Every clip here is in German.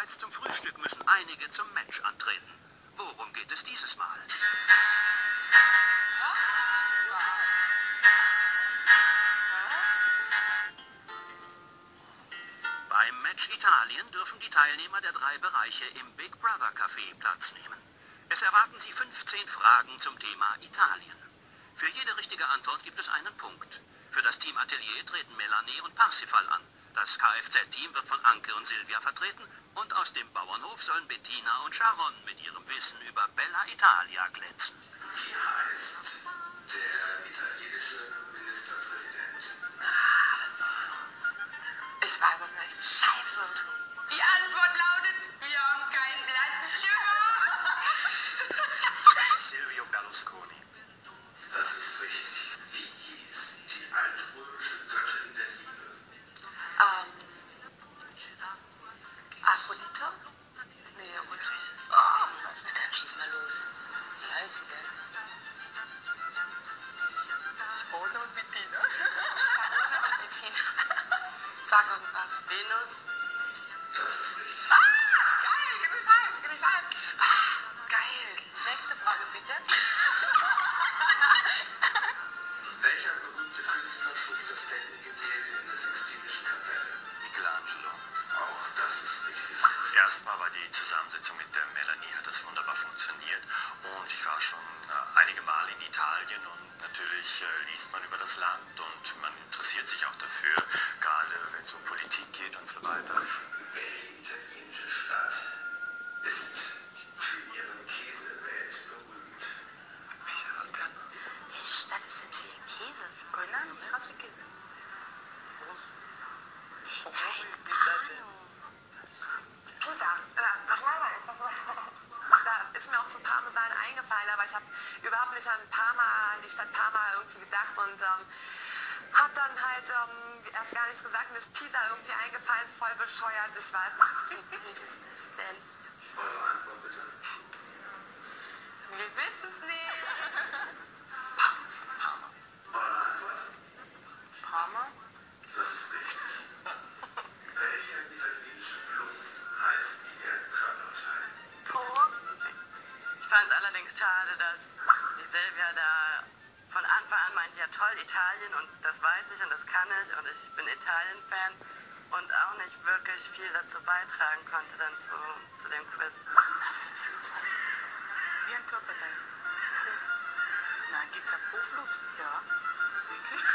Bereits zum Frühstück müssen einige zum Match antreten. Worum geht es dieses Mal? Beim Match Italien dürfen die Teilnehmer der 3 Bereiche im Big Brother Café Platz nehmen. Es erwarten sie 15 Fragen zum Thema Italien. Für jede richtige Antwort gibt es einen Punkt. Für das Team Atelier treten Melanie und Parsifal an. Das Kfz-Team wird von Anke und Silvia vertreten und aus dem Bauernhof sollen Bettina und Sharon mit ihrem Wissen über Bella Italia glänzen. Wie heißt der italienische Ministerpräsident? Ich weiß es nicht. Scheiße. Die Antwort lautet, wir haben keinen Platz. Silvio Berlusconi. Das ist richtig. Wie hieß die altrömische Göttin der Liebe? Aphrodite? Nee, oh, dann schieß mal los. Wie heißt sie denn? Sharon und Bettina. Sharon und Bettina. Sag irgendwas. Venus. Das ist richtig. Geil, gib mir Fall. Geil. Nächste Frage, bitte. Welcher berühmte Künstler schuf das Deckengemälde in der Sixtinischen Kapelle? Michelangelo. Auch das ist richtig. Erstmal war die Zusammensetzung mit der Melanie, hat das wunderbar funktioniert. Und ich war schon einige Male in Italien und natürlich liest man über das Land und man interessiert sich auch dafür, gerade wenn es um Politik geht und so weiter. Welche italienische Stadt ist für ihren Käse weltberühmt? Welche ist das denn? Welche Stadt ist denn für ihr Käse? Keine Ahnung, krasse Käse. Pisa. Was war das? Da ist mir auch so Parmesan eingefallen, aber ich habe überhaupt nicht an die Stadt Parma irgendwie gedacht und habe dann halt erst gar nichts gesagt. Mir ist Pisa irgendwie eingefallen, voll bescheuert. Ich weiß nicht, welches ist denn? Eure Antwort bitte. Wir wissen es nicht. Parma. Eure Antwort? Parma? Das ist richtig. Welcher italienische Fluss heißt wie ihr Körperteil? Ich fand es allerdings schade, dass die Silvia da von Anfang an meint, ja toll, Italien und das weiß ich und das kann ich und ich bin Italien-Fan und auch nicht wirklich viel dazu beitragen konnte dann zu dem Quiz. Was für ein Fluss heißt? Wie ein Körperteil. Nein, gibt's da pro Fluss? Ja. Wirklich?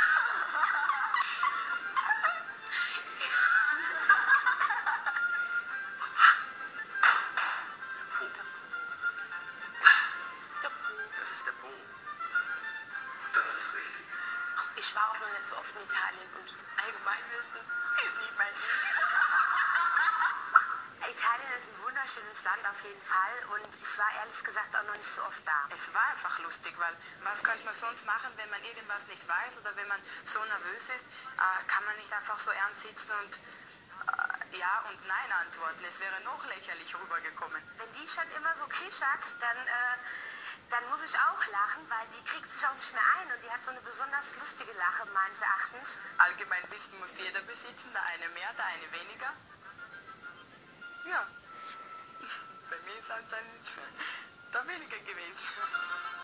Das ist der Po. Das ist richtig. Ich war auch noch nicht so oft in Italien und Allgemeinwissen ist nicht mein Ding. Italien ist ein wunderschönes Land auf jeden Fall und ich war ehrlich gesagt auch noch nicht so oft da. Es war einfach lustig, weil was könnte man sonst machen, wenn man irgendwas nicht weiß oder wenn man so nervös ist, kann man nicht einfach so ernst sitzen und ja und nein antworten. Es wäre noch lächerlich rübergekommen. Wenn die schon immer so kichert, dann muss ich auch lachen, weil die kriegt sich auch nicht mehr ein und die hat so eine besonders lustige Lache meines Erachtens. Allgemein Wissen muss jeder besitzen, der eine mehr, der eine weniger. Ja, bei mir ist anscheinend der weniger gewesen.